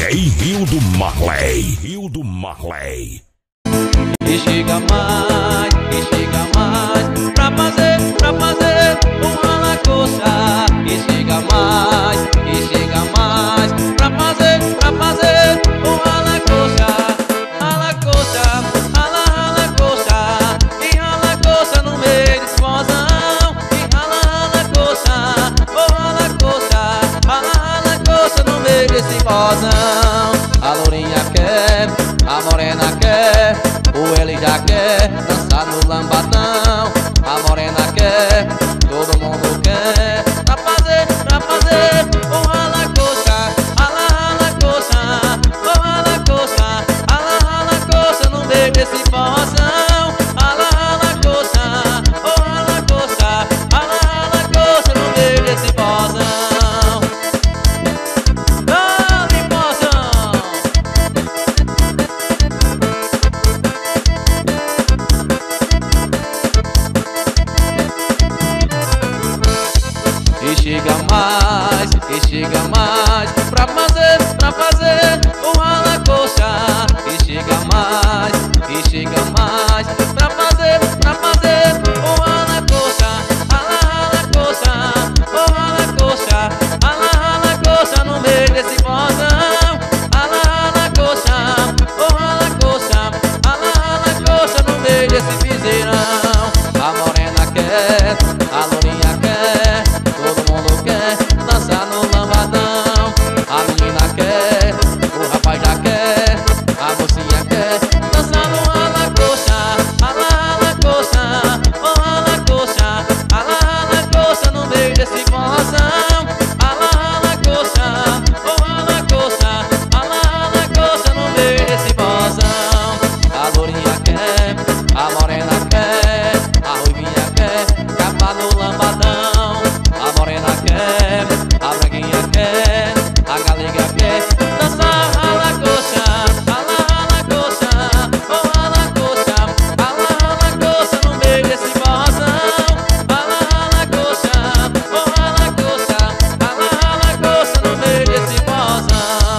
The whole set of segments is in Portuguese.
DJ Rio do Marley. Rio do Marley. E chega mais pra fazer uma lagosta. E chega mais pra fazer uma lagosta. A lagosta, a lagosta, e a lagosta no meio desse mozão. E a lagosta, oh a lagosta no meio desse mozão. A lourinha quer, a morena quer, o ele já quer dançar no lambadão. A morena quer, todo mundo quer. Pra fazer uma lagosta, a lagosta, oh a lagosta no meio desse forrozão. A lagosta, oh a lagosta no meio desse forrozão. Dá-lhe forrozão. E chega mais pra fazer uma lagosta. E chega mais pra fazer uma lagosta. A lagosta, oh a lagosta no meio desse mozão. A lagosta, oh a lagosta no meio desse piseirão. A morena quer, a lourinha quer, todo mundo quer dançar no lambadão. A menina quer, o rapaz já quer, a mocinha quer dançar no lagosta. A lagosta, oh a lagosta no meio desse forrozão. A lagosta, oh a lagosta no meio desse forrozão. A lourinha quer, a morena quer, a ruivinha quer capa no lambadão. A morena quer, a branquinha quer, a galega quer dançar a lagosta. A lagosta, oh a lagosta no meio desse forrozão. A lagosta, oh a lagosta no meio desse forrozão.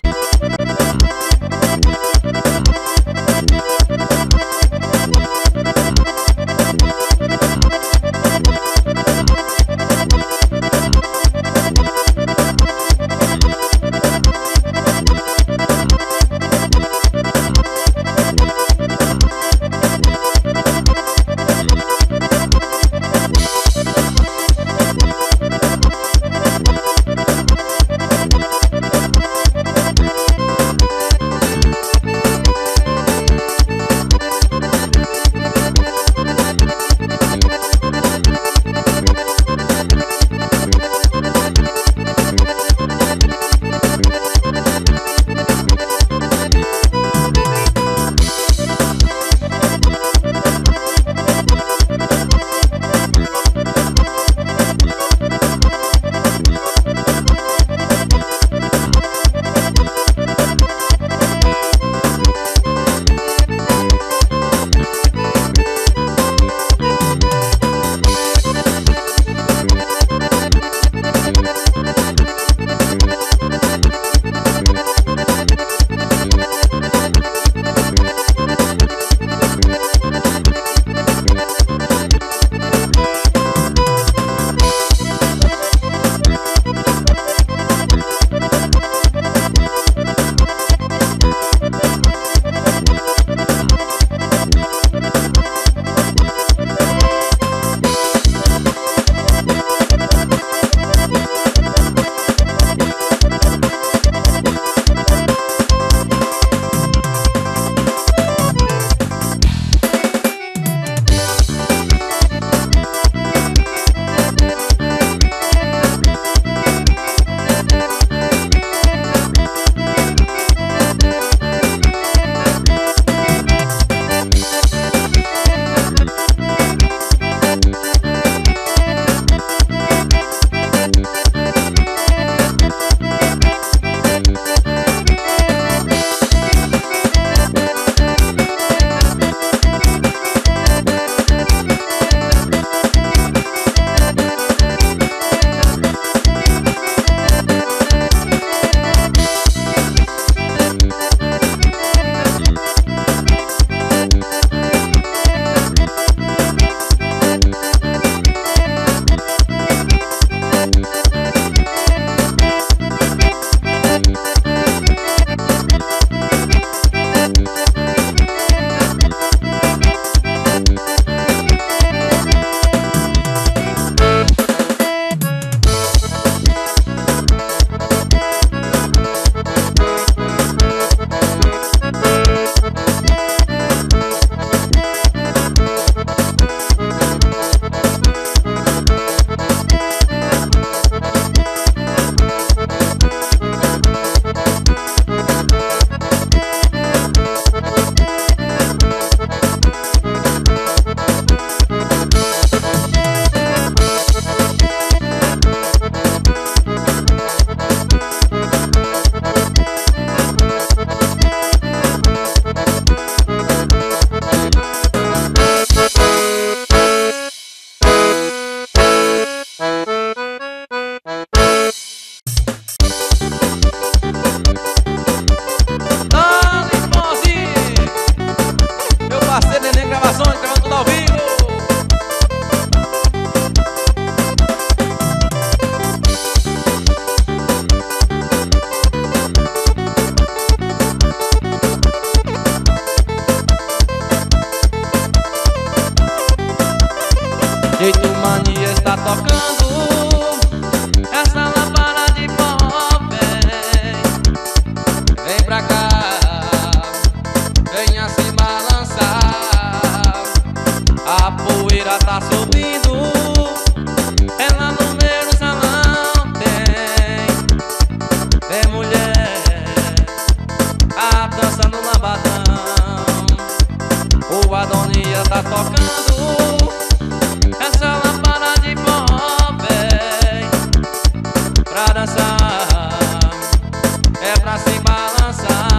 pra dançar, é pra se balançar.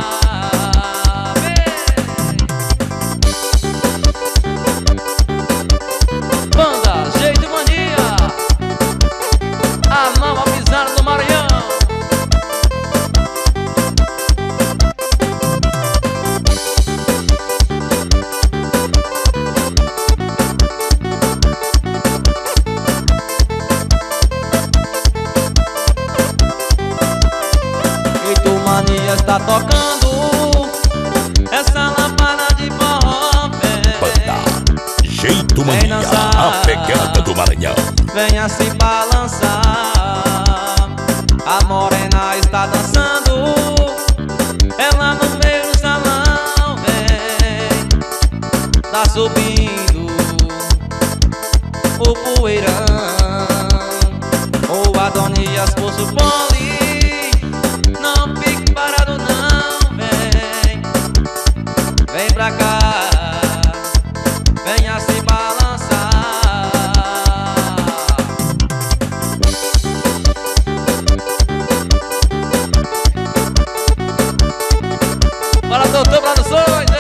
Banda Jeito Mania, a nova pisada do Maranhão. Jeito Mania está tocando essa lâmpada de forró, Banda Jeito Mania, a pegada do Maranhão. venha se balançar. A morena está dançando, ela no meio do salão, vem, tá subindo o poeirão. O Adonias Poço Poli, não fique parado não, vem, vem pra cá, venha se balançar. Fala, doutor Produções,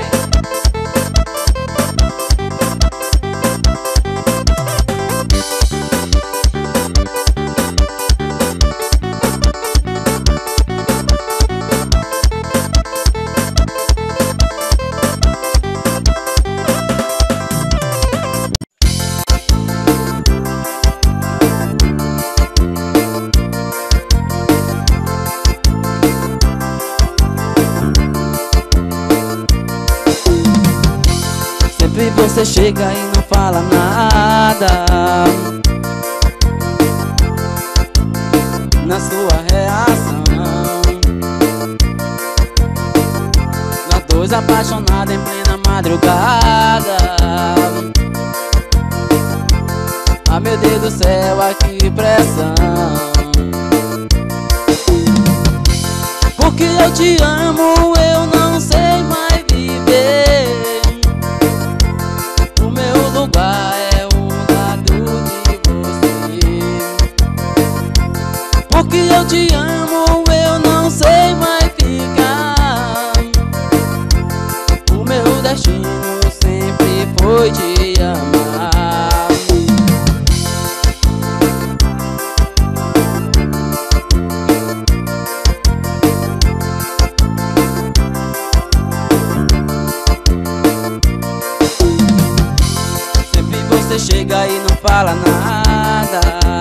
sempre você chega e não fala nada. Na sua reação, nós dois apaixonados em plena madrugada. Ah, meu Deus do céu, ah, que pressão. Porque eu te amo, eu não sei mais viver. O meu lugar é o lado de você. Porque eu te amo, eu não sei mais ficar. O meu destino sempre foi te amar. Você chega e não fala nada.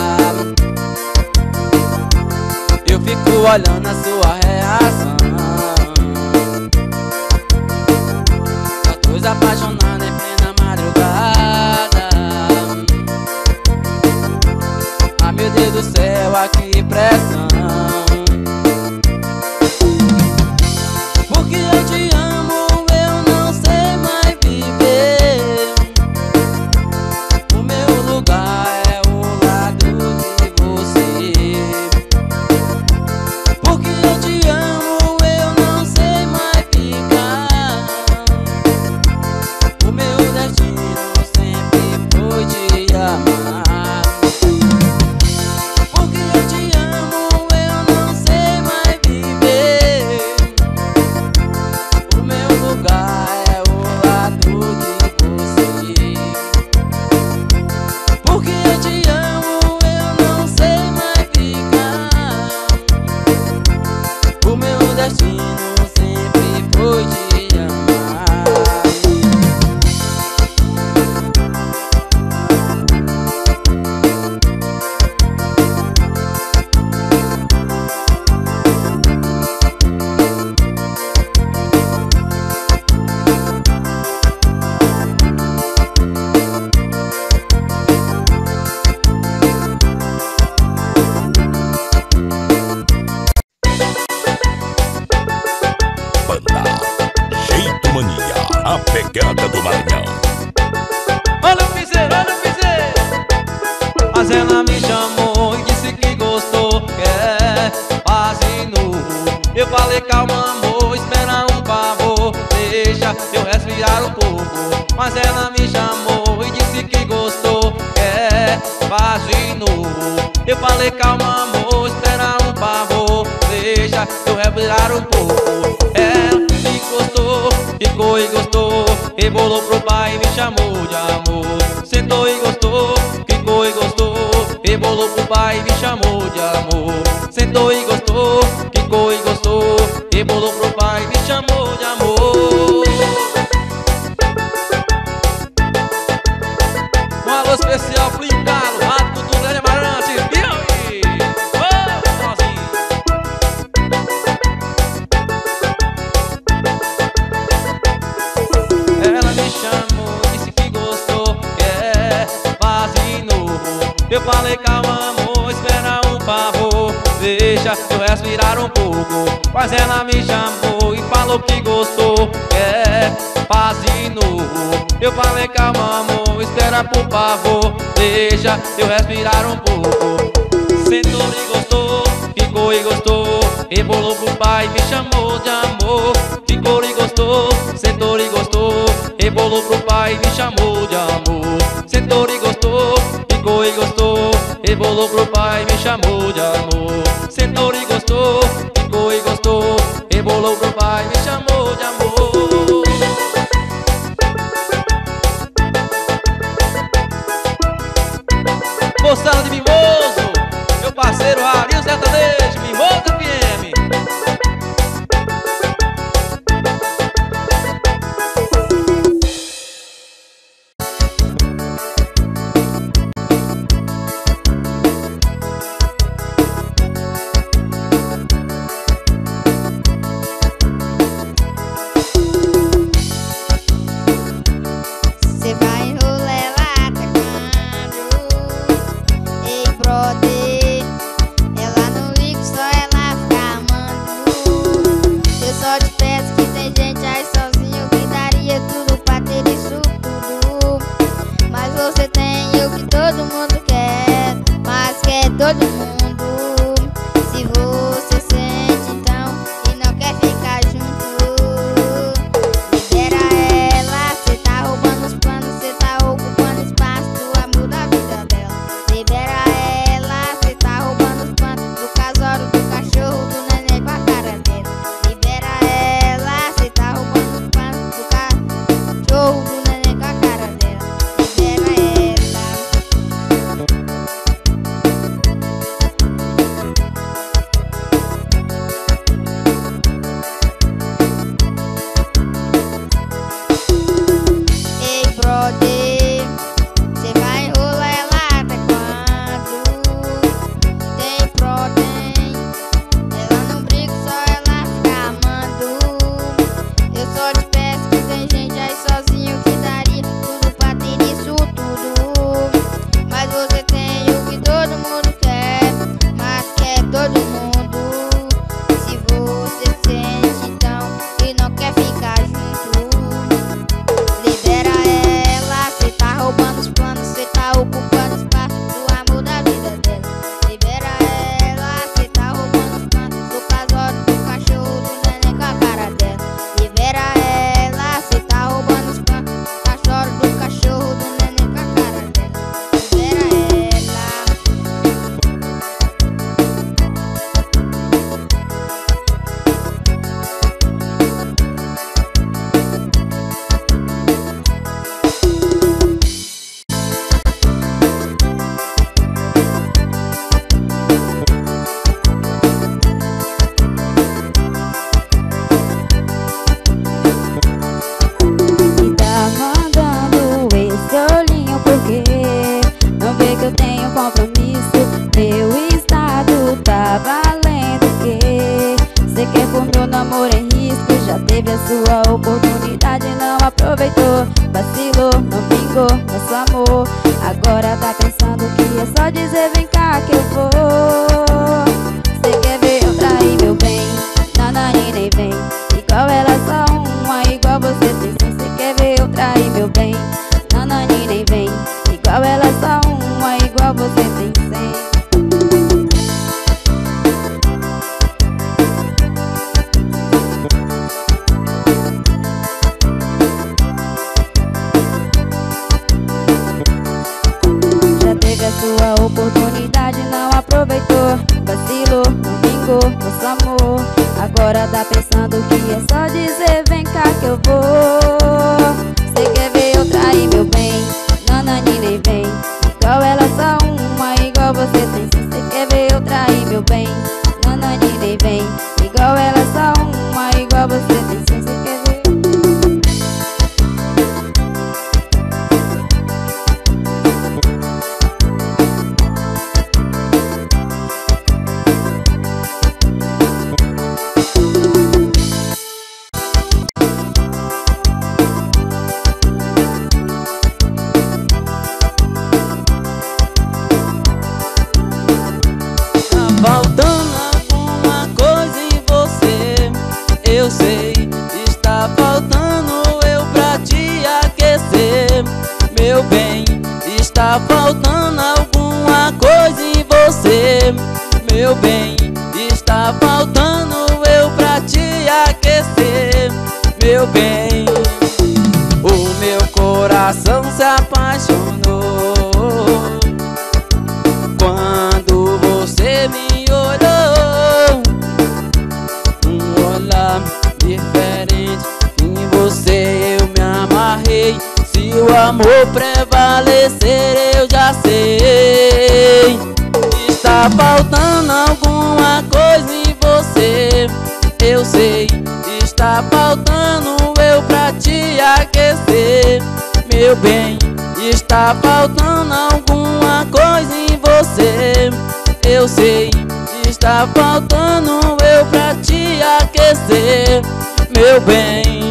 Eu fico olhando a sua reação. Nós dois apaixonados em plena madrugada. Ah, meu Deus do céu, ah, que pressão. Porque eu te amo, eu não sei mais viver. O meu lugar é o lado de você. Porque eu te amo, eu não sei mais ficar. O meu destino sempre foi te amar. Porque eu te amo, eu não sei mais viver. O meu lugar é o lado de você. Porque eu te amo, eu não sei mais ficar. O meu destino sempre foi te amar. A pegada do Maranhão. Olha o piseiro, olha o piseiro. Mas ela me chamou e disse que gostou, quer quase nu. Eu falei, calma amor, espera um favor, deixa eu resfriar um pouco. Mas ela me chamou e disse que gostou, quer quase nu. Eu falei, calma amor, rebolou pro pai e me chamou de amor. Sentou e gostou, quicou e gostou, rebolou pro pai e me chamou de amor. Sentou e gostou, quicou e gostou, rebolou pro pai e me chamou de amor. Um alô especial pro Incalo, Rato do Grande Amarante, Piauí. Ela me chamou, disse que gostou, quer fazer novo. Eu falei calma amor, espera um favor, deixa eu respirar um pouco. Mas ela me chamou e falou que gostou, quer fazer novo. Eu falei calma amor, espera por favor, deixa eu respirar um pouco. Sentou e gostou, ficou e gostou, rebolou pro pai e me chamou de amor. Ficou e gostou, sentou e gostou, rebolou pro pai e me chamou de amor. Sentou e gostou, ficou e gostou, rebolou pro pai e me chamou de amor. Sentou e gostou, ficou e gostou, rebolou pro pai e me chamou de amor. Moçada de Mimoso, meu parceiro Rarinho Sertanejo, Mimoso FM. Cê vai enrolar lá até quando? Ei, brother, ela não liga, só ela fica amando. Eu só te peço que tem gente aí sozinho que daria tudo pra ter isso tudo. Mas você tem o que todo mundo quer, mas quer todo mundo. Se você sente então e não quer ficar junto, libera ela. Cê tá roubando os planos, cê tá ocupando espaço do amor da vida dela. Libera ela, cê tá roubando os planos do casório, do cachorro, do neném com a cara dela. Libera ela, cê tá roubando os planos do cachorro, do neném com a cara dela. Libera ela. Ei, brother, cê vai enrolar ela até quando? Tem protein, ela não briga, só ela fica amando. Eu só te peço que tem gente aí sozinho que daria tudo pra ter isso tudo. Mas você tem o que todo mundo quer, mas quer todo mundo. Se você sente então e não quer ficar junto, libera ela. Cê tá roubando os planos, cê tá ocupando espaço do amor da vida dela. Libera ela, cê tá roubando os planos do casório, do cachorro, do neném com a cara dela. Libera ela, cê tá roubando os planos do cachorro, do cachorro, do neném com a cara dela. Libera ela. E tá mandando esse olhinho porque não vê que eu tenho compromisso. Meu estado tá valendo o quê? Cê quer pôr meu namoro em risco? Já teve a sua oportunidade e não aproveitou. Vacilou, não vingou nosso amor. Agora tá pensando que é só dizer vem cá que eu vou. Cê quer ver eu trair meu bem? Nanani nem vem. Igual ela só uma, igual você tem cem. Cê quer ver eu trair meu bem? Nanani nem vem. Igual ela só uma, igual você tem cem. está faltando eu pra te aquecer, meu bem. O meu coração se apaixonou quando você me olhou. Um olhar diferente, em você eu me amarrei. Se o amor prevalecer eu já sei. Está faltando alguma coisa em você, eu sei. Está faltando eu pra te aquecer, meu bem. Está faltando alguma coisa em você, eu sei. Está faltando eu pra te aquecer, meu bem.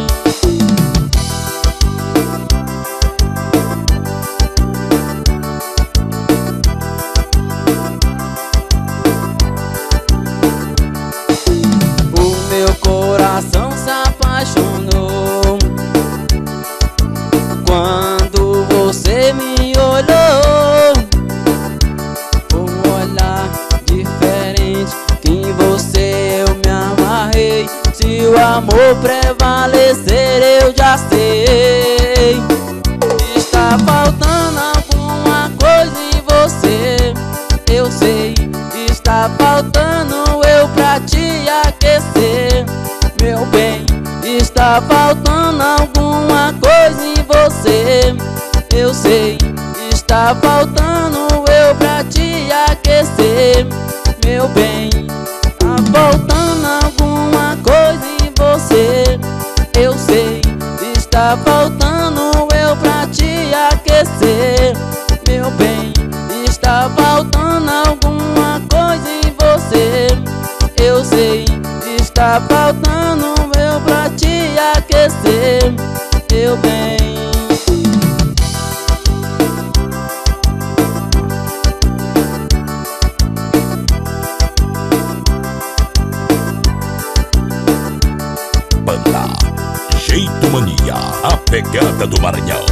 Meu coração se apaixonou quando você me olhou. Um olhar diferente, que em você eu me amarrei. Se o amor prevalecer eu já sei. Está faltando alguma coisa em você, eu sei. Está faltando eu pra te aquecer, meu bem. Está faltando alguma coisa em você, eu sei. Está faltando eu pra te aquecer, meu bem. Está faltando alguma coisa em você, eu sei. Está faltando eu pra te aquecer, meu bem. Está faltando alguma coisa em você, eu sei. Está faltando eu pra te aquecer, meu bem. Banda Jeito Mania, a pegada do Maranhão.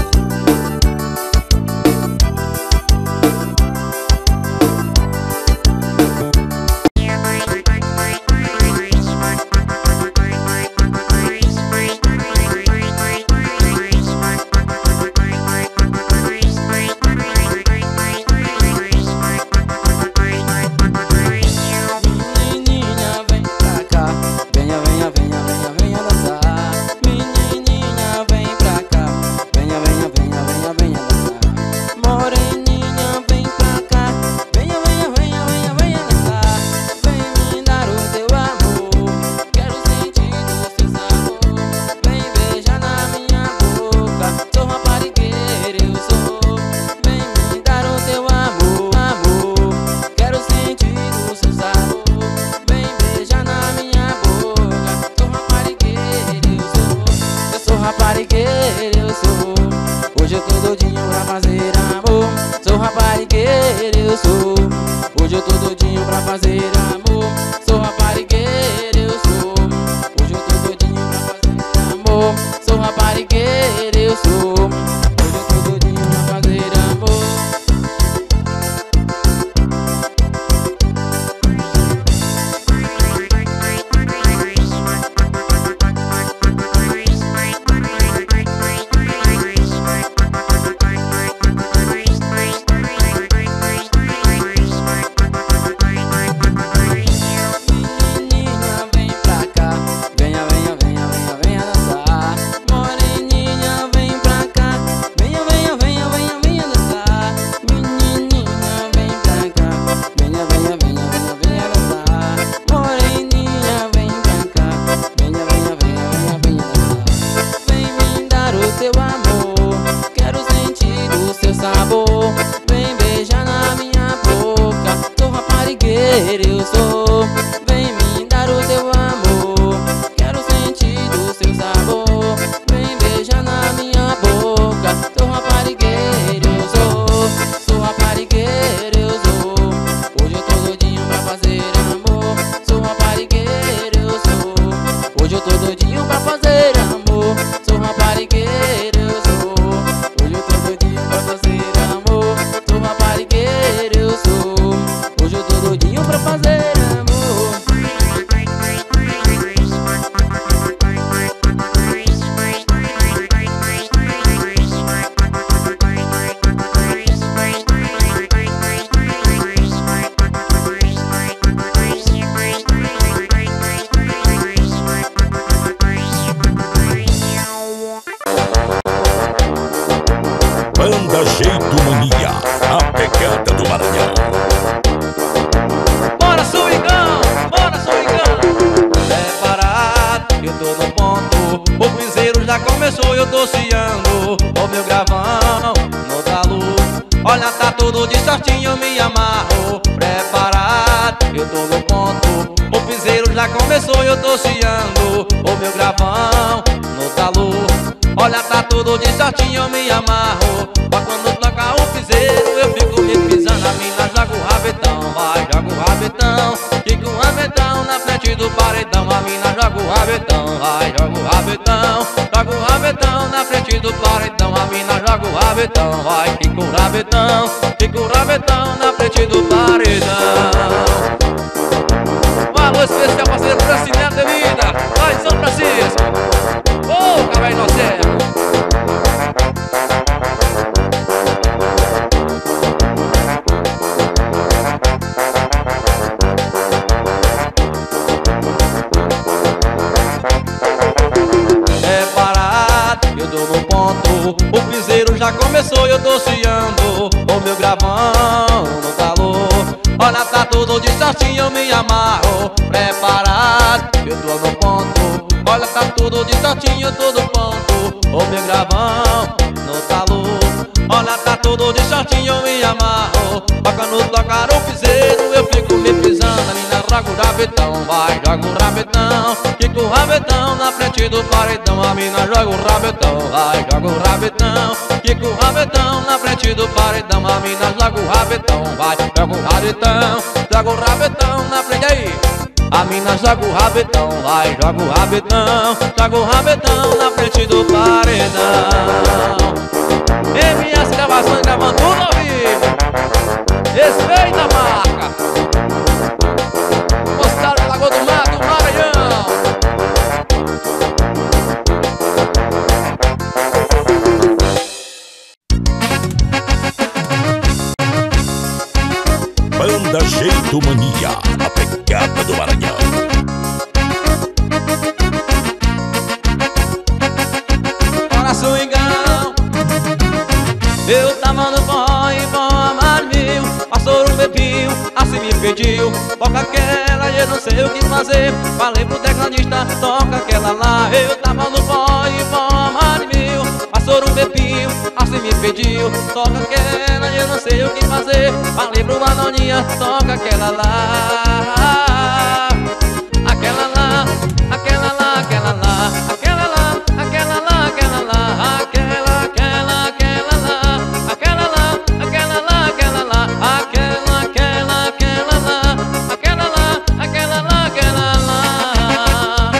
Venha, venha, venha, venha dançar. Menininha, vem pra cá. Venha, venha, shortinho eu me amarro. Preparado, eu tô no ponto. O piseiro já começou e eu tô chiando. O meu gravão no talo. Olha, tá tudo de shortinho eu me amarro. Mas quando toca o piseiro eu fico me pisando. A mina joga o rabetão, vai, joga o rabetão. Fica o rabetão na frente do paredão. A mina joga o rabetão, vai, joga o rabetão. Joga o rabetão na frente do paredão. A mina joga o rabetão, vai, fica o rabetão. Fica o rabetão na frente do paredão. Alô especial parceiro Francinete de Vida, lá em São Francisco. Ô, Cabai Inocente. É parado, eu dou no ponto. O piseiro já começou e eu tô chiando. O meu gravão no calor. Olha, tá tudo de shortinho, eu me amarro. Preparado, eu tô no ponto. Olha, tá tudo de shortinho, tudo ponto. O meu gravão no talo. Olha, tá tudo de shortinho, eu me amarro. Toca no tocar o piseiro, eu fico me pisando. A mina joga o rabetão, vai, joga o rabetão. Fica o rabetão na frente do paredão. A mina joga o rabetão, vai, joga o rabetão. Fica o rabetão na frente do paredão. A mina joga o rabetão, vai, joga o rabetão. Joga o rabetão na frente aí. A mina joga o rabetão, vai, joga o rabetão. Joga o rabetão na frente do paredão. MS Gravações gravando tudo ao vivo. Respeita a marca. Postado da Lagoa do Mato, Maranhão. Banda Jeito Mania, a pegada do Maranhão. Para swingão, eu tava no forró e forró mais mil. Passou um bebinho, assim me pediu. Toca aquela, eu não sei o que fazer. Falei pro tecladista, toca aquela lá. Eu tava no forró e forró mais mil. Passou um bebinho, assim me pediu. Toca aquela, eu não sei o que fazer. Falei pro Manoninha, toca aquela lá. Aquela lá, aquela lá, aquela lá. Aquela lá, aquela lá, aquela lá. Aquela, aquela, aquela lá. Aquela lá, aquela lá, aquela lá. Aquela, aquela, aquela lá. Aquela lá, aquela lá, aquela lá.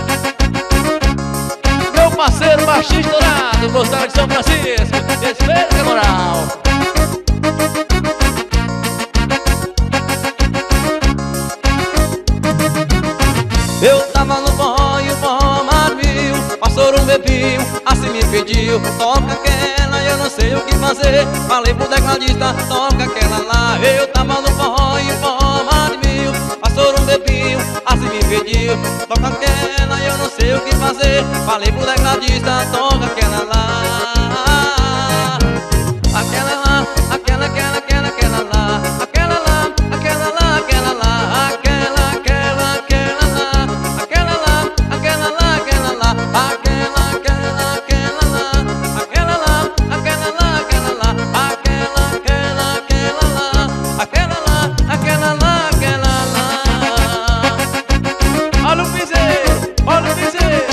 Meu parceiro baixista dourado, gostava de São Francisco. Respeito e moral. Eu tava no forró e o forró marmil. Passou um bebinho, assim me pediu. Toca aquela, eu não sei o que fazer. Falei pro tecladista, toca aquela lá. Eu tava no forró e o forró marmil. Passou um bebinho, assim me pediu. Toca aquela, eu não sei o que fazer. Falei pro tecladista, toca aquela lá. Aquela lá, aquela, aquela, aquela, aquela lá. Aquela lá, aquela lá, aquela lá. Aquela, aquela, aquela lá. Aquela lá, aquela lá, aquela lá. Aquela, aquela, aquela lá. Aquela lá, aquela lá, aquela lá. Aquela, aquela, aquela lá. Aquela lá, aquela lá, aquela lá. Olha o piseiro, olha o piseiro.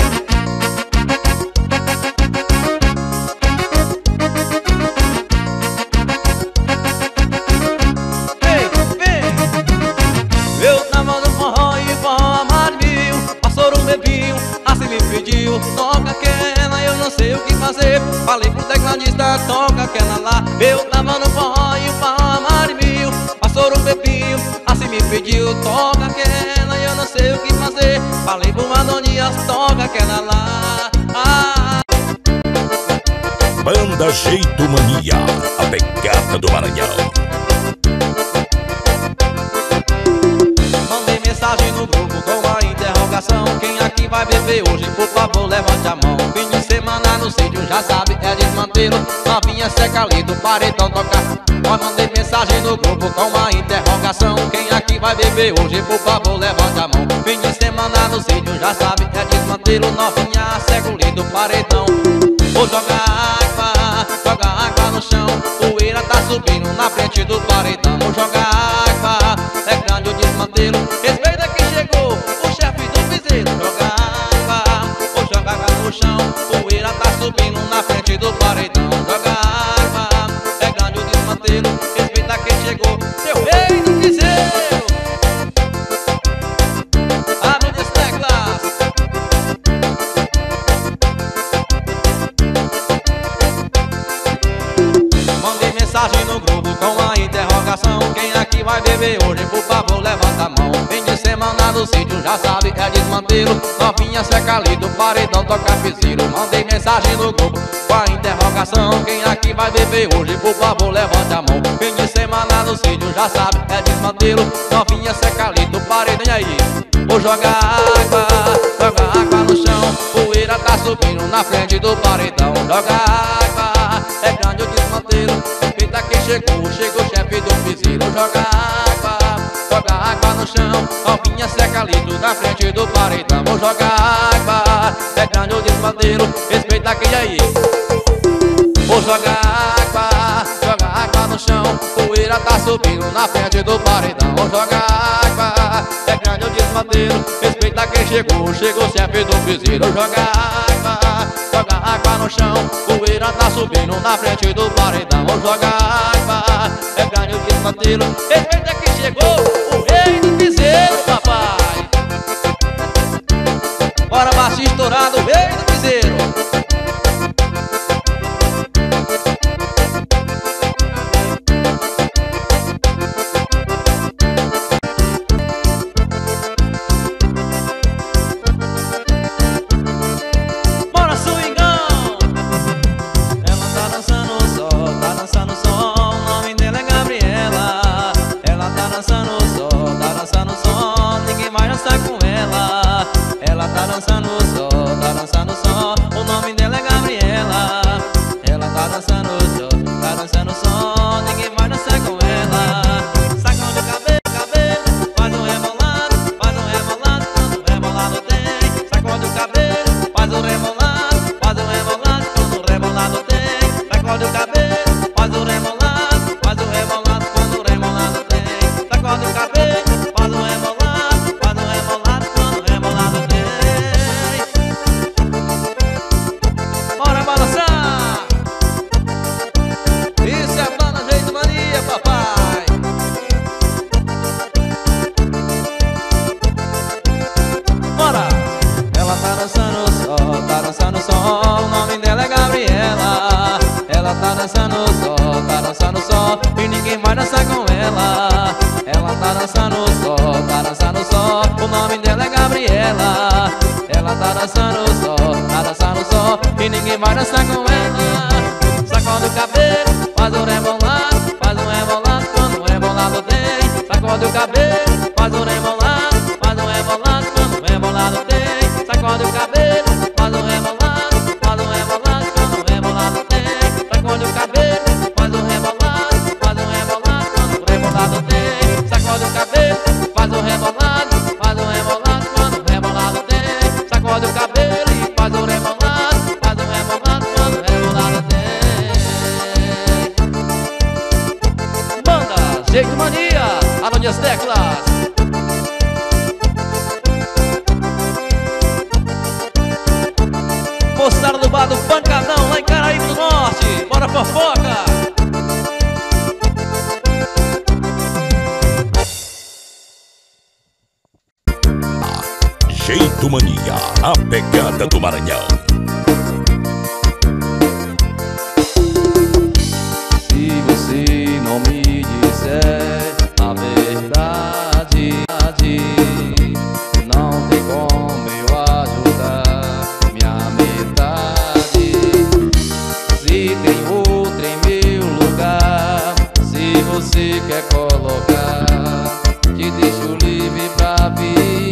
Toca aquela, eu não sei o que fazer. Falei pro tecladista, toca aquela lá. Eu tava no forró e o forró marmil. Passou um bebinho, assim me pediu. Toca aquela, eu não sei o que fazer. Falei pro Madonias, toca aquela lá. Banda Jeito Mania, a pegada do Maranhão. Mandei mensagem no grupo com uma interrogação. Quem aqui vai beber hoje, por favor, levante a mão. Fim de semana no sítio, já sabe, é desmantelo. Novinha seca ali do paredão tocar. Nós mandei mensagem no grupo com uma interrogação. Quem aqui vai beber hoje, por favor, levante a mão. Fim de semana no sítio, já sabe, é desmantelo. Novinha seca ali do paredão. Vou jogar água no chão. Poeira tá subindo na frente do paredão. jogar água. É grande o desmantelo, respeita quem chegou, o chefe do piseiro. Jogar água, vou jogar água no chão, poeira tá subindo na frente do paredão. Jogar água, é grande o desmantelo, respeita quem chegou, seu rei do piseiro. Abre as teclas. Mandei mensagem no grupo com a interrogação: quem aqui vai beber hoje, por favor, levanta a mão. Fim de semana no sítio, já sabe, é desmantelo. Novinha seca ali do paredão, toca piseiro. Mandei mensagem no grupo com a interrogação: quem aqui vai beber hoje, por favor, levanta a mão. Fim de semana no sítio, já sabe, é desmantelo. Novinha seca ali do paredão, e aí? Vou jogar água no chão, poeira tá subindo na frente do paredão. Joga água, é grande o desmantelo, respeita quem chegou, chegou o chefe do piseiro. Joga água no chão, novinha seca ali na frente do paredão. Vou jogar água, é grande o desmantelo, respeita quem aí. Vou jogar água no chão, poeira tá subindo na frente do paredão. Vou jogar água, é grande o desmantelo, respeita quem chegou, chegou o chefe do piseiro. Joga água no chão, poeira tá subindo na frente do paredão. Vou jogar água, é grande o desmantelo, respeita quem chegou, o rei do piseiro, papai. Bora baixo estourado, o rei do piseiro. Moçada do bar do Pancadão, lá em Caraíba do Norte. Bora fofoca! Jeito Mania, a pegada do Maranhão. Se você não me disser a verdade, não tem como eu ajudar minha metade. Se tem outra em meu lugar, se você quer colocar, te deixo livre pra viver.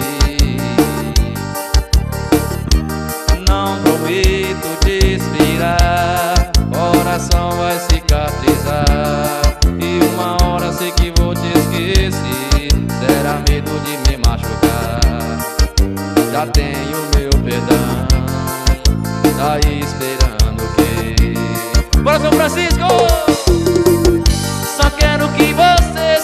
Não prometo te esperar, coração vai cicatrizar, e uma hora sei que vou te esquecer. Será medo de me machucar, já tenho meu perdão, tá aí esperando o quê? Bora, São Francisco! Só quero que você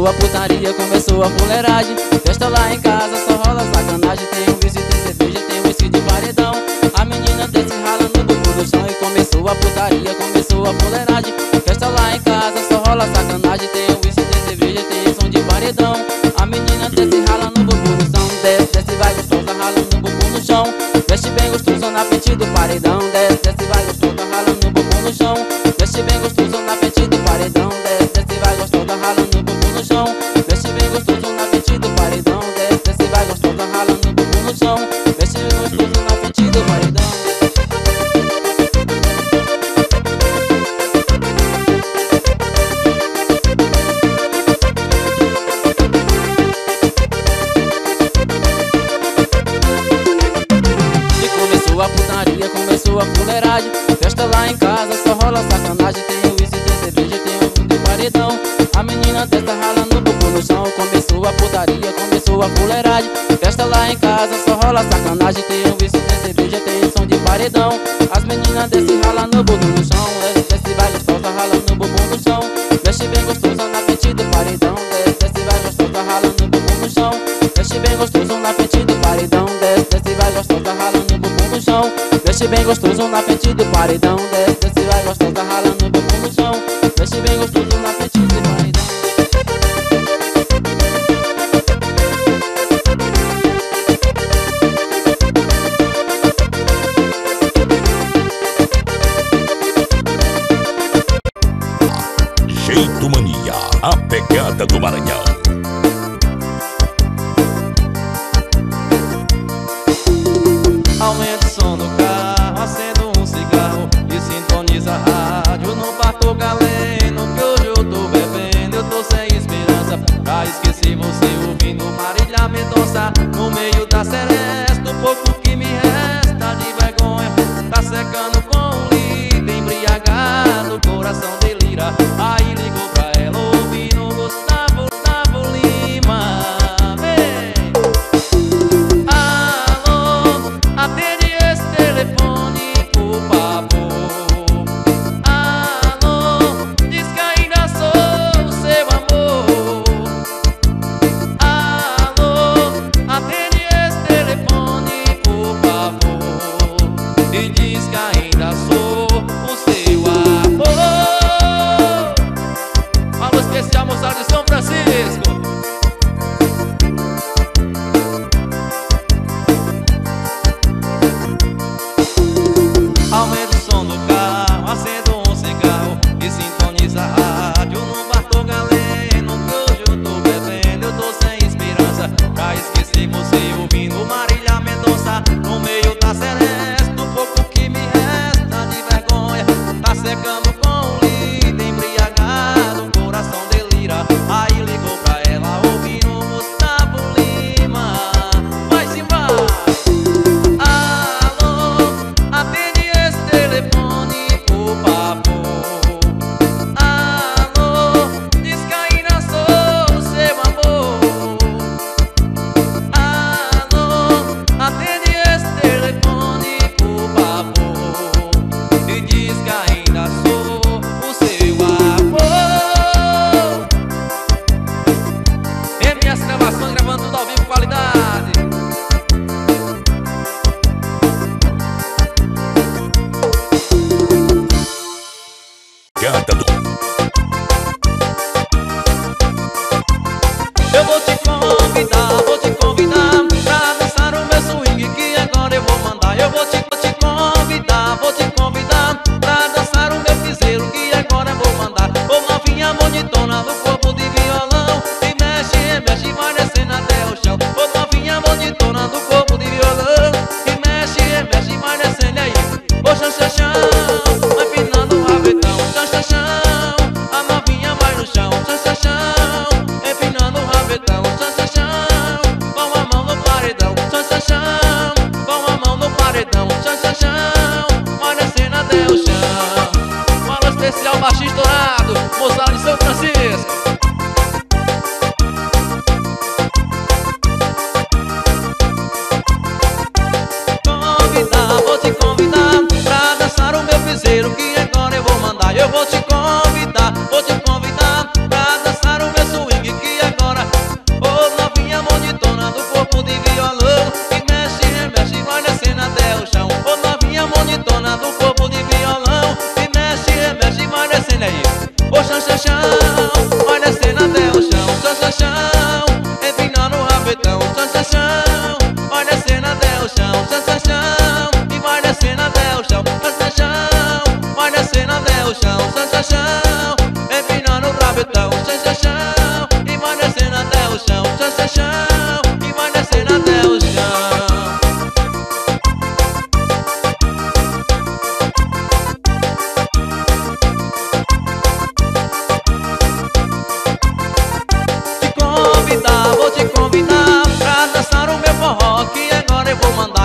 Começou a putaria, começou a fuleiragem. Festa lá em casa, só rola sacanagem. Tem um vice, tem cerveja, tem um whisky de paredão. A menina desce rala no bumbum do chão. E começou a putaria, começou a fuleiragem. Festa lá em casa, só rola sacanagem. Tem um whisky, tem cerveja, tem um som de paredão. A menina desce rala no bumbum do chão. Desce, desce, vai gostosa, rala no bumbum no chão. Desce bem gostoso na frente do paredão. Desce, desce, vai gostosa, rala no bumbum no chão. Desce bem gostoso na frente do paredão. Desce, desce, vai gostosa, rala no bumbum no chão. Desce bem gostoso na frente do paredão. Desce, desce, vai gostosa, rala no bumbum no chão. Desce bem gostoso na frente do paredão. E começou a putaria, começou a fuleiragem. Festa lá em casa, só rola sacanagem. Tem o uísque, tem cerveja, tem um fundo de paredão. A menina testa rala no bumbum no chão. Começou a putaria, começou a fuleiragem. Festa lá em casa, só rola sacanagem. Tem um uísque, tem cerveja, tem um som de paredão. As meninas desce rala no bumbum no chão. Desce, vai gostosa, rala no bumbum no chão. Desce bem gostosa na frente do paredão. Desce, desce, vai gostosa, rala no bumbum no chão. Desce bem gostoso na frente do paredão. Desce, desce, vai gostosa, rala no bumbum no chão. Desce bem gostoso na frente do paredão. Desce, desce, vai gostosa, rala no bumbum no chão. Desce bem gostoso na frente do paredão. Jeito Mania, a pegada do Maranhão. Aumenta o som do carro, acendo um cigarro e sintoniza a rádio no Bartô Galeno. Que hoje eu tô bebendo, eu tô sem esperança pra esquecer você ouvindo Marília Mendonça. No meio da seresta, o pouco que me resta de vergonha tá secando com um litro, embriagado, o coração delira. Aí ligou pra ela ouvindo Gustavo Lima. Alô, atende esse telefone, por favor. Alô, diz que ainda sou seu amor. Alô, atende esse telefone, por favor. E diz que ainda sou o seu amor. Alô especial, moçada de São Francisco. Aumenta o som do carro, acendo um cigarro e sintoniza a rádio no Bartô Galeno. Que hoje eu tô bebendo, eu tô sem esperança pra esquecer você ouvindo Marília Mendonça. No meio da seresta, o pouco que me resta de vergonha tá secando com um litro, embriagado, o coração delira. Aí liga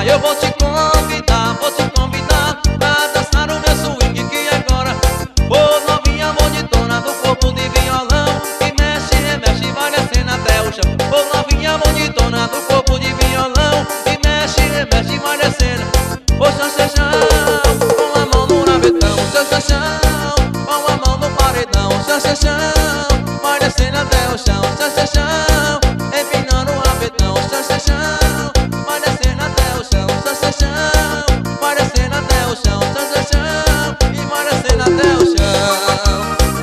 Eu vou te convidar a dançar o meu swing que agora. Ô novinha bonitona do corpo de violão, e mexe, remexe, vai descendo até o chão. Ô novinha bonitona do corpo de violão, e mexe, remexe, vai descendo. Ô xanxanxão, com a mão no rabetão. Xanxanxão, com a mão no paredão. Xanxanxão, vai descendo até o chão. Xanxanxão, empinando o rabetão. Xanxanxão, vai descendo até o chão. Xanxanxão, vai descendo até o chão. Xanxanxão, e vai descendo até o chão.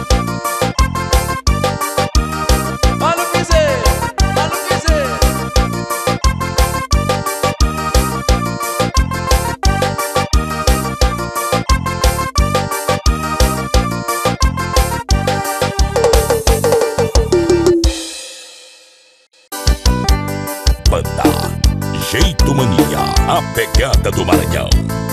Olha o piseiro, olha o piseiro. Banda Jeito Mania, a pegada do Maranhão.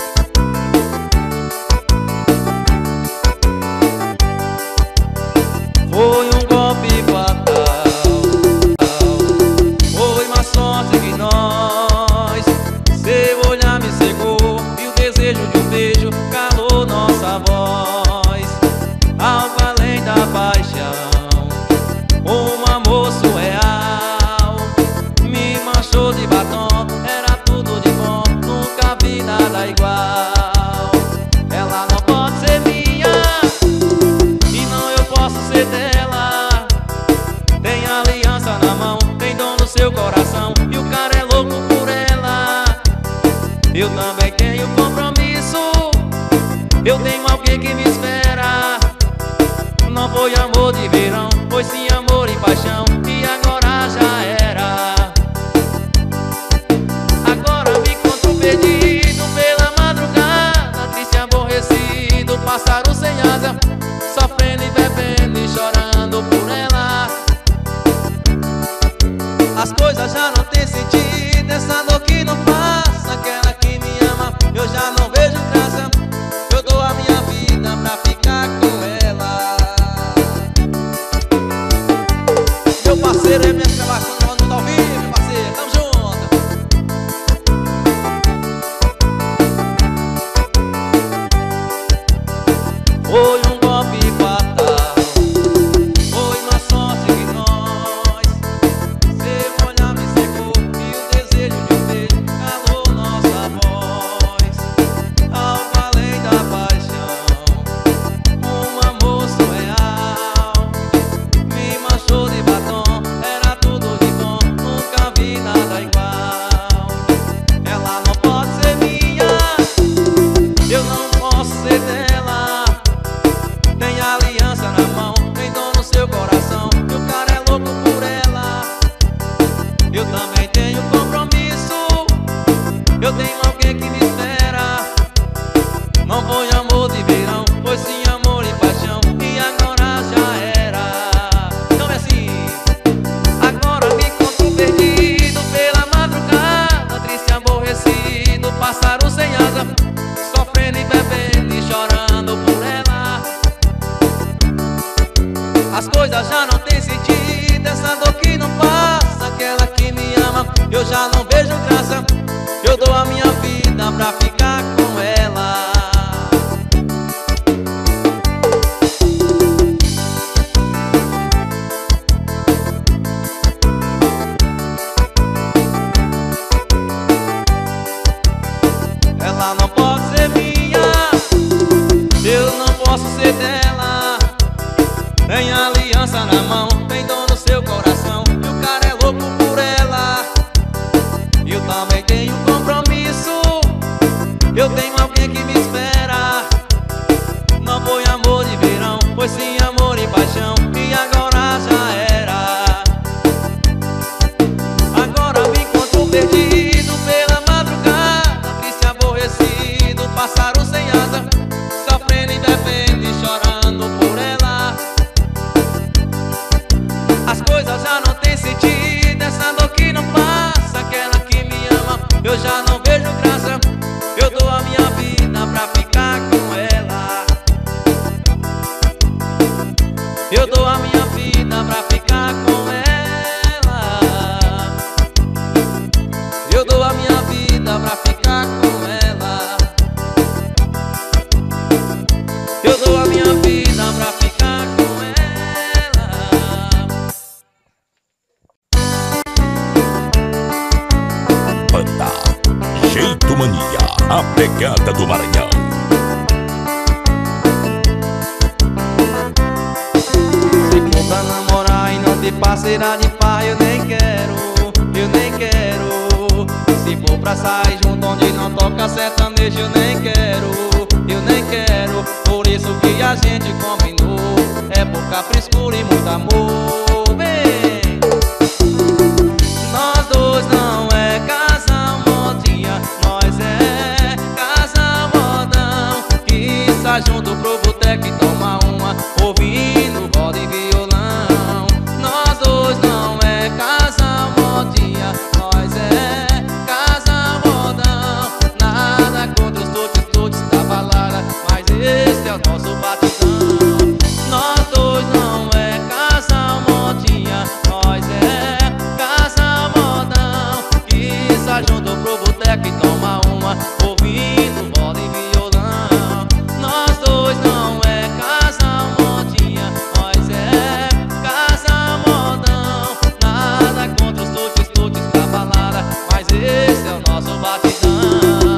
Foi um golpe fatal, foi uma sorte que nós. Seu olhar me cegou e o desejo de um beijo calou nossa voz. Algo além da paixão, um amor surreal. Me manchou de batom, era tudo de bom, nunca vi nada igual. Ela não pode ser minha, e não eu posso ser dela. Tem aliança na mão, tem dom no seu coração, e o cara é louco por ela. Eu também tenho compromisso, eu tenho alguém que me espera. Não foi amor de verão, foi sim amor e paixão, e agora já era. Agora me encontro perdido pela madrugada, triste e aborrecido, pássaro sem asa, sofrendo e bebendo e chorando por ela. As coisas já não têm sentido, essa dor que não passa. Aquela que me ama, eu já não vejo graça. Eu dou a minha vida pra ficar com ela. Meu parceiro é minha escalação, não tá ouvindo, meu parceiro, tamo junto. Foi um golpe fatal, foi uma sorte que nós. Seu olhar me cegou e o desejo de um beijo pegada do Maranhão. Se for pra namorar e não ter parceira de farra, eu nem quero, eu nem quero. Se for pra sair junto onde não toca sertanejo, eu nem quero, eu nem quero. Por isso que a gente combinou, é pouca frescura e muito amor. Vem! Nós dois não é casal modinha, nós é casal modão, que sai junto pro boteco e toma uma, ouvindo roda e violão. Nós dois não é casal modinha, nós é casal modão. Nada contra os tuts da balada, mas esse é o nosso batidão. Nós dois não é casal modinha, nós é casal modão, que sai junto pro boteco e toma uma, ouvindo roda e violão. Nós dois não é casal modinha, nós é casal modão. Nada contra os tuts da balada, mas esse é o nosso batidão.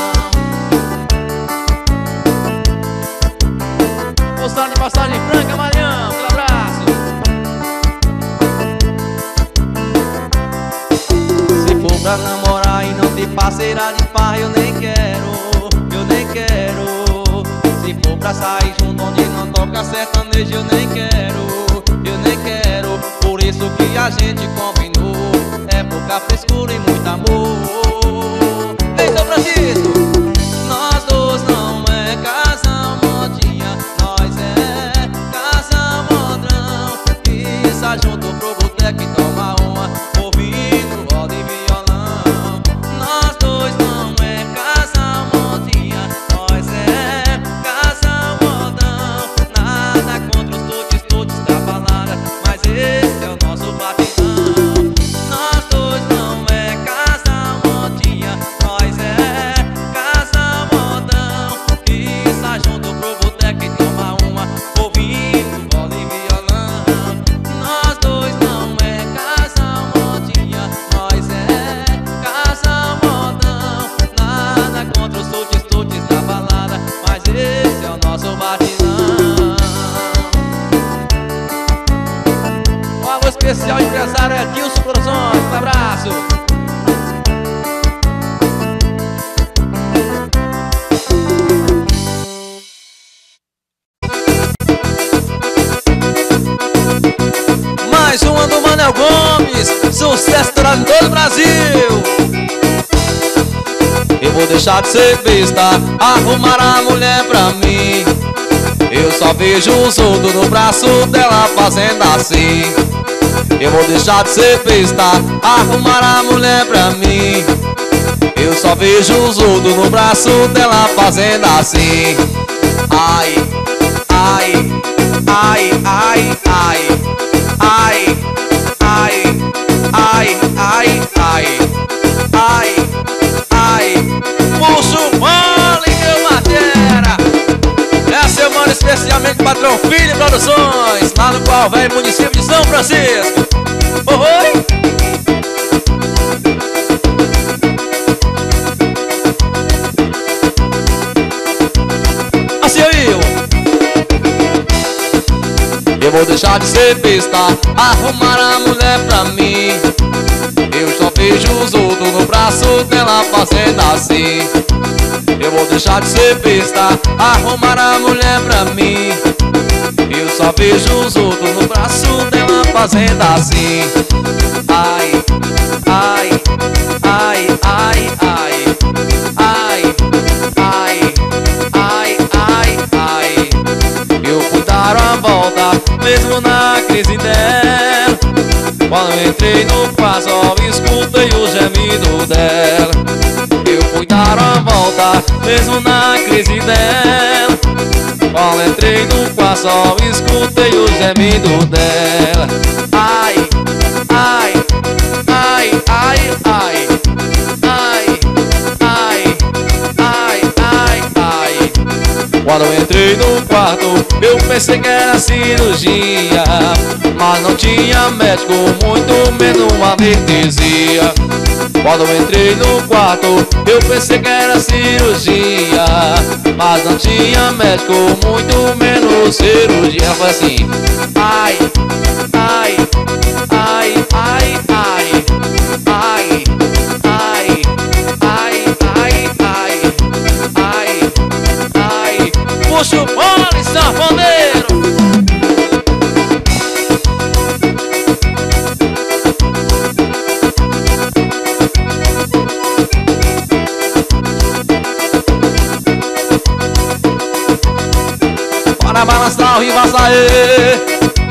Postal de passagem franca, Maranhão, aquele abraço. Se for pra namorar e não ter parceira de farra, eu nem quero, eu nem quero. Se for pra sair junto onde não toca sertanejo, eu nem quero, eu nem quero. Por isso que a gente combinou, é pouca frescura e muito amor. Ei, São Francisco! Nós dois não é casal modinha, nós é casal modrão, que sai junto pro boteco e toma uma, ouvindo roda e violão. Nós dois não é casal modinha, nós é casal modão. Nada contra os tuts da balada, mas esse é o nosso batidão. Nós dois não é casal modinha, nós é casal modão, que sai junto pro boteco e toma uma, ouvindo roda e violão. Nós dois não é casal modinha, nós é casal modão. Nada contra os tuts da balada, mas esse é o nosso batidão. Um alô especial, empresário Edilson Produções, um abraço. Mais uma do Manel Gomes, sucesso em todo o Brasil. Eu vou deixar de ser besta, arrumar a mulher pra mim. Eu só vejo os outros no braço dela fazendo assim. Eu vou deixar de ser besta, arrumar a mulher pra mim. Eu só vejo os outros no braço dela fazendo assim. Ai, ai, ai, ai, ai, ai, ai, ai, ai, ai, ai, ai. Puxo mole, meu batera. Essa eu mando especialmente para Patrão Filho Produções, lá no Pau Velho, município de São Francisco. Oi! Assim eu vou deixar de ser besta, arrumar a mulher pra mim. Eu só vejo os outros no braço dela fazendo assim. Eu vou deixar de ser besta, arrumar a mulher pra mim. Eu só vejo os outros no braço dela fazendo assim. Ai, ai, ai, ai, ai, ai, ai, ai, ai, ai. Eu fui dar uma volta, mesmo na crise dela. Quando eu entrei no quarto, só escutei o gemido dela. Eu fui dar uma volta, mesmo na crise dela. Quando entrei no quarto, só escutei o gemido dela. Ai, ai, ai, ai, ai, ai, ai, ai, ai, ai. Quando eu entrei no quarto, eu pensei que era cirurgia, mas não tinha médico, muito menos uma anestesia. Quando eu entrei no quarto, eu pensei que era cirurgia, mas não tinha médico, muito menos cirurgia. Foi assim: ai, ai, ai, ai, ai, ai, ai, ai, ai, ai, ai, ai. Puxa o fone, sanfoneiro. Para balançar o Rivaçaê.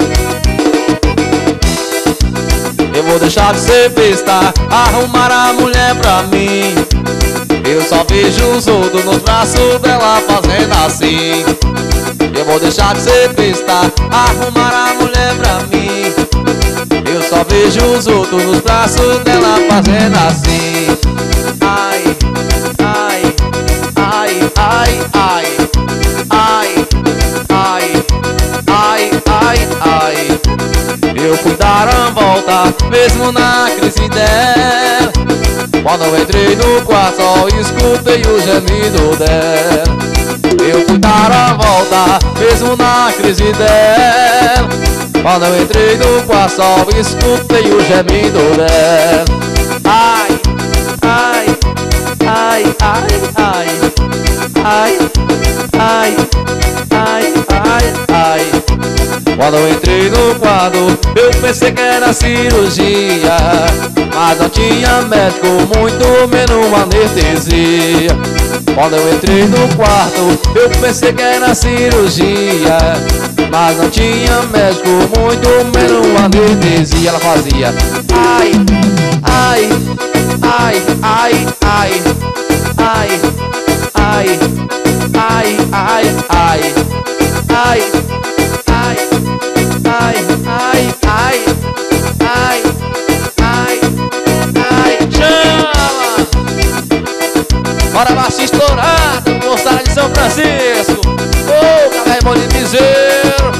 Eu vou deixar de ser besta, arrumar a mulher pra mim. Eu só vejo os outros nos braços dela fazendo assim. Eu vou deixar de ser besta, arrumar a mulher pra mim. Eu só vejo os outros nos braços dela fazendo assim. Ai, ai, ai, ai, ai, ai, ai, ai, ai, ai. Eu fui dar uma volta, mesmo na crise dela. Quando eu entrei no quarto, só escutei o gemido dela. Eu fui dar uma volta, mesmo na crise dela. Quando eu entrei no quarto, só escutei o gemido dela. Ai, ai, ai, ai, ai, ai, ai, ai, ai, ai. Quando eu entrei no quarto, eu pensei que era cirurgia, mas não tinha médico, muito menos anestesia. Quando eu entrei no quarto, eu pensei que era cirurgia, mas não tinha médico, muito menos anestesia. Ela fazia ai, ai, ai, ai, ai, ai, ai, ai, ai, ai, ai, ai, ai, ai, ai, ai, ai, ai, chama! Bora baixo estourado, moçada de São Francisco. Ô, galera, bom de piseiro.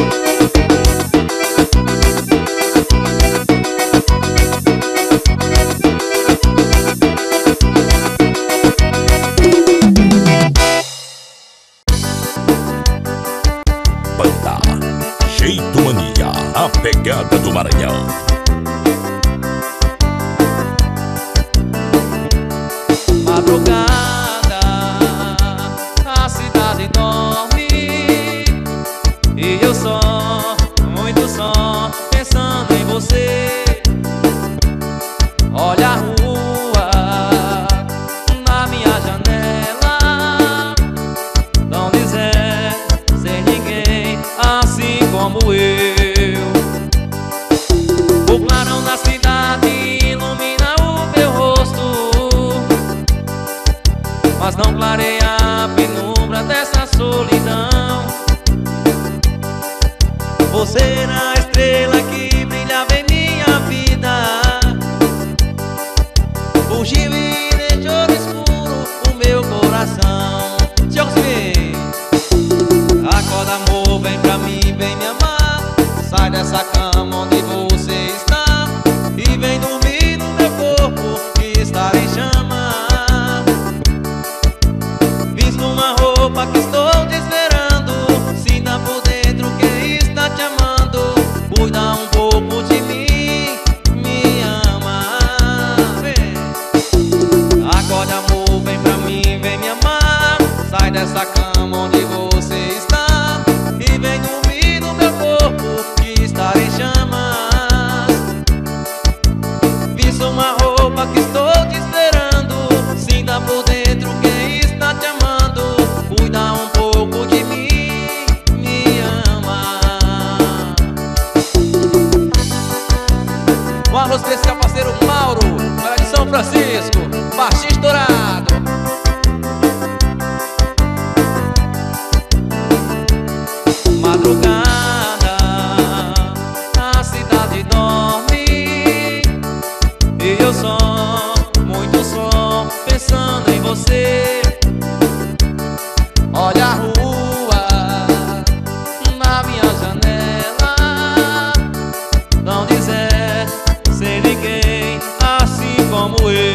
Banda Jeito Mania, a pegada do Maranhão. Madrugada, a cidade dorme e eu só, muito só, pensando em você. Olha a rua na minha janela, tão deserta, sem ninguém, assim como eu. O clarão da cidade ilumina o meu rosto, mas não clareia a penumbra dessa solidão. Você era a estrela que brilhava em minha vida, fugiu e deixou no escuro o meu coração. Deixa eu conseguir. Acorda, amor, vem pra mim, vem me amar. Sai dessa cama onde você está e vem dormir no meu corpo que está em chama. Visto uma roupa que estou te esperando, sinta por dentro quem está te amando. Cuida um pouco de mim, me ama. Vem. Acorde, amor, vem pra mim, vem me amar. Sai dessa cama onde você está e vem dormir no meu corpo que está em chamas. Visto uma roupa que estou te esperando, sinta por dentro quem está te amando. Cuida um pouco de mim, me ama. Um alô especial, parceiro Mauro, lá de São Francisco, baixinho estourado. Madrugada, a cidade dorme e eu só, muito só, pensando em você. Olha a rua na minha janela, tão deserta, sem ninguém, assim como eu.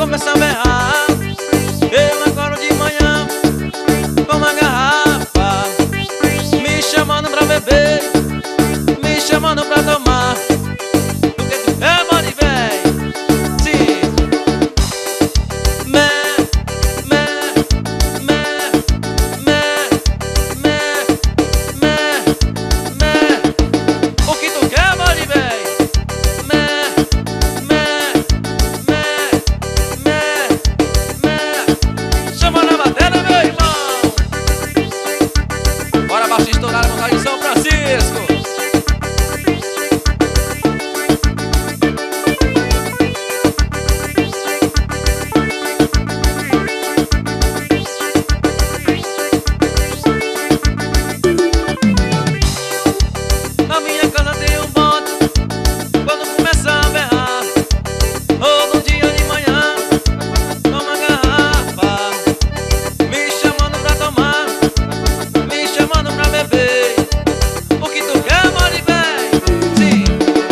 começa a berrar, eu acordo de manhã com uma garrafa, me chamando pra beber, me chamando pra tomar. O que tu quer, mole, véi? Sim. O que tu quer, mole, véi? Chama na bateria, meu irmão. Bora baixo estourar, vamos lá em São Francisco. Na minha casa tem um bonde, quando começa a berrar, todo dia de manhã, com uma garrafa, me chamando pra tomar, me chamando pra beber. O que tu quer, mole, véi? Sim.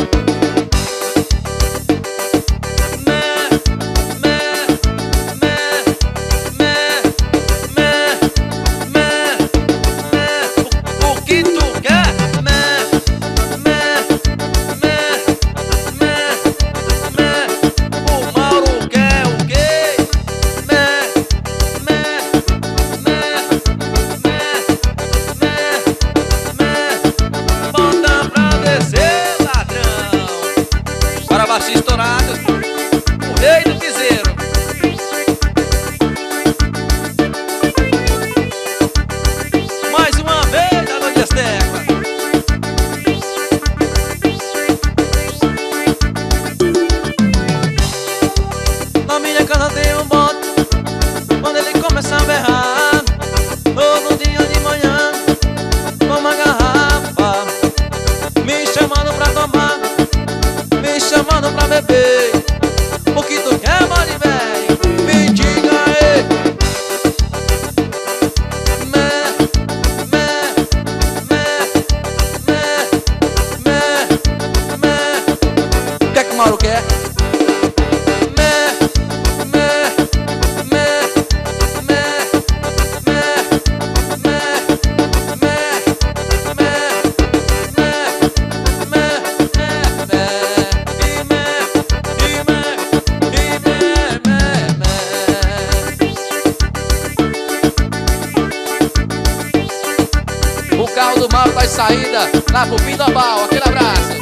O que tu quer? O Mauro quer o quê? Bota pra descer, ladrão. Para baixo estourado, o rei do piseiro. Mais uma vez, a Dona Estefa. Na minha casa tem um bote, quando ele começa a berrar, todo dia de manhã, com uma garrafa, me chamando pra tomar, me chamando pra beber. O que tu quer, mole, véi? Me diga aí. O que é que o Mauro quer? O carro do Mauro tá de saída lá pro Pindombal. Aquele abraço.